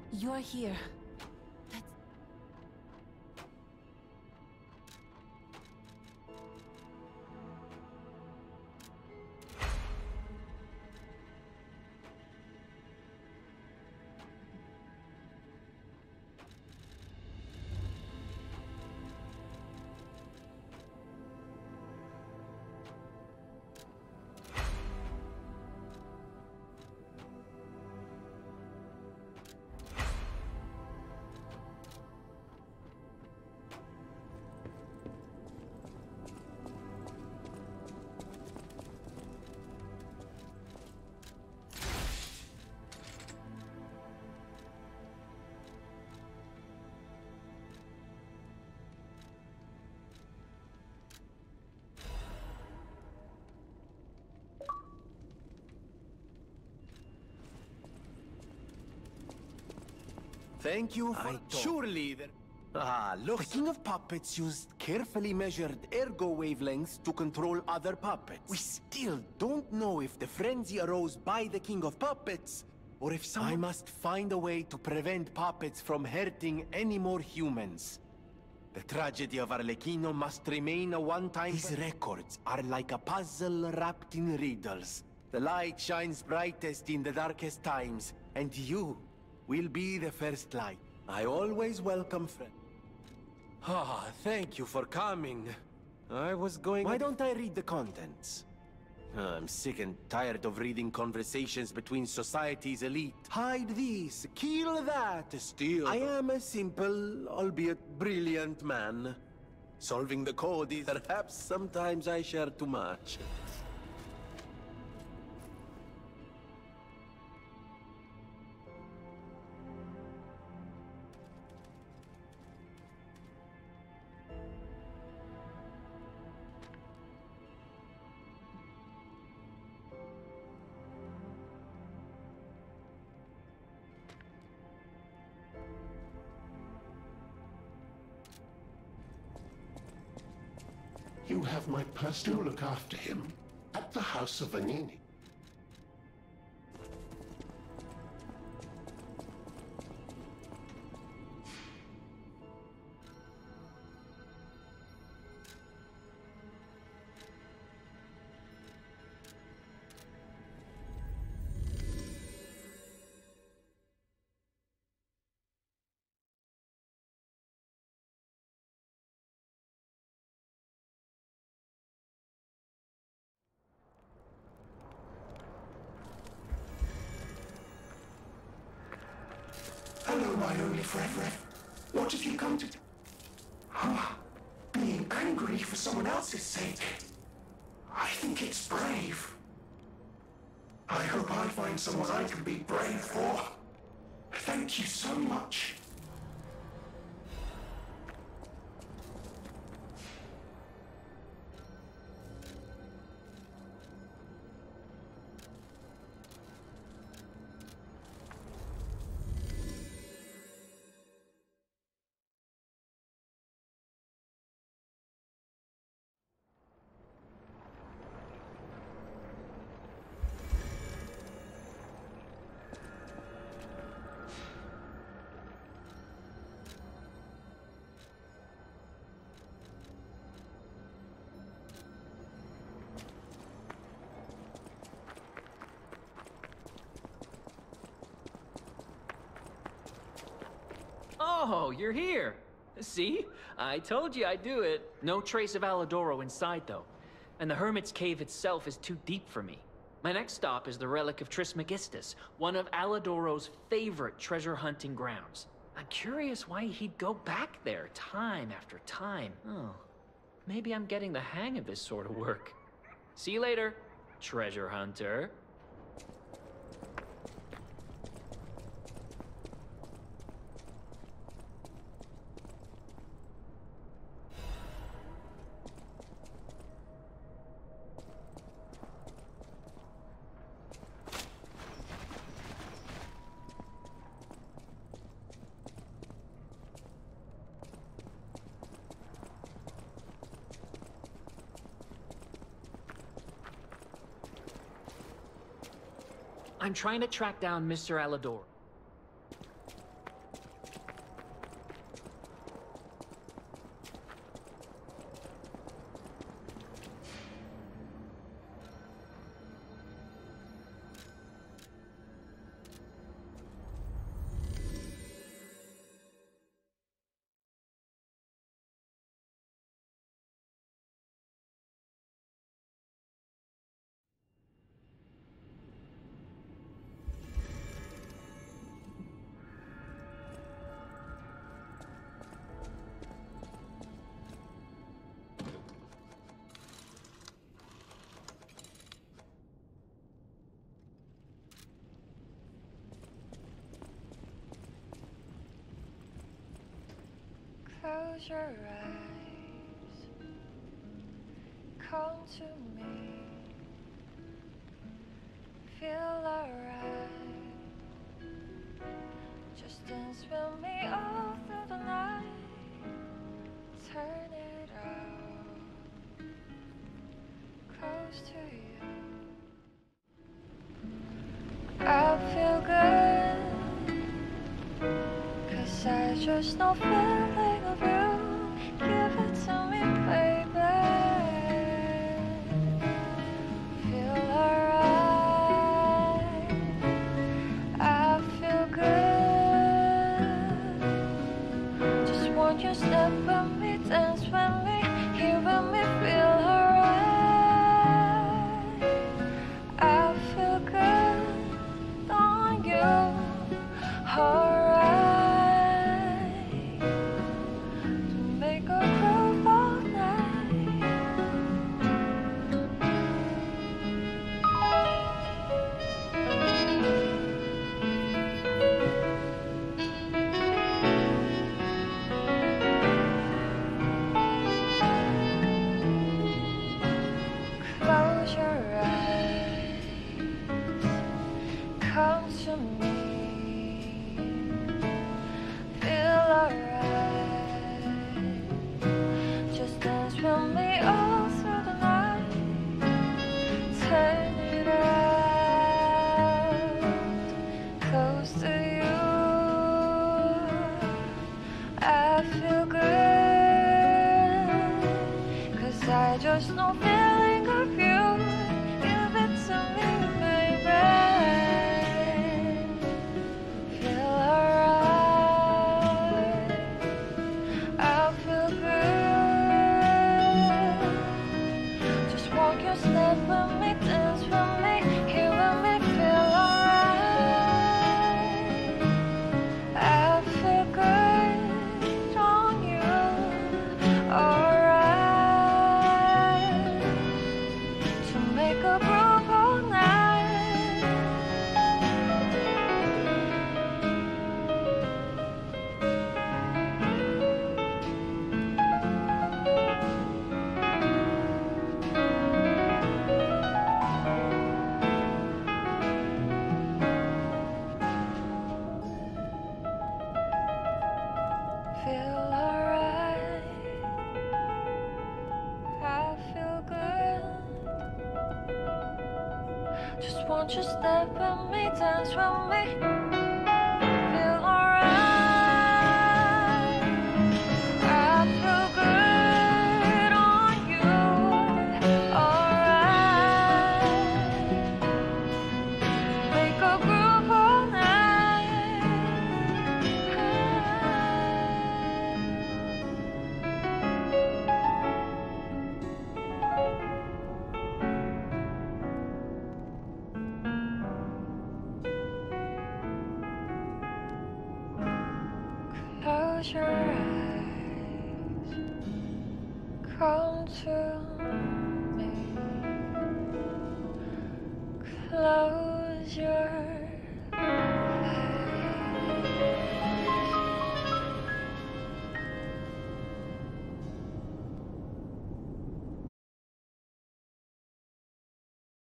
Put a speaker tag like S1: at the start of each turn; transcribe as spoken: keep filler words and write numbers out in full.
S1: You're here. That's...
S2: Thank you for... I surely there... Ah, look. The King of Puppets used carefully measured ergo wavelengths to control other puppets. We still don't know if the frenzy arose by the King of Puppets, or if someone... I must find a way to prevent puppets from hurting any more humans. The tragedy of Arlecchino must remain a one-time... His records are like a puzzle wrapped in riddles. The light shines brightest in the darkest times, and you will be the first light. I always welcome friends. Ah, thank you for coming. I was going... Why don't I read the contents? I'm sick and tired of reading conversations between society's elite. Hide this, kill that, steal. I am a simple, albeit brilliant man. Solving the code is perhaps sometimes I share too much.
S3: You have my personal look after him at the House of Vanini. Hello, my only friend. What have you come to do? Huh? Being angry for someone else's sake. I think it's brave. I hope I find someone I can be brave for. Thank you so much.
S4: Oh, you're here. See? I told you I'd do it. No trace of Alidoro inside, though. And the Hermit's Cave itself is too deep for me. My next stop is the relic of Trismegistus, one of Alidoro's favorite treasure hunting grounds. I'm curious why he'd go back there time after time. Oh, maybe I'm getting the hang of this sort of work. See you later, treasure hunter. I'm trying to track down Mister Alidoro.
S5: Close your eyes, come to me, feel alright, just dance with me all through the night, turn it out, close to you, I feel good, 'cause I just know feeling of you. Give it to me, baby. Feel alright. I feel good. Just want you step with me, dance with me, here with me, feel alright. I feel good on you. Alright. Come to me, feel alright, just dance with me all through the night, turn it out, close to you, I feel good, 'cause I just know feeling of you, give it to me, baby. Feel alright, I feel good. Just want you step with me, dance with me. Feel alright, I feel good on you. Alright, make a groove all night. Close your eyes, come to me, close